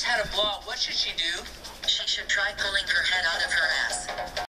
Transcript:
had a blowout. What should she do? She should try pulling her head out of her ass.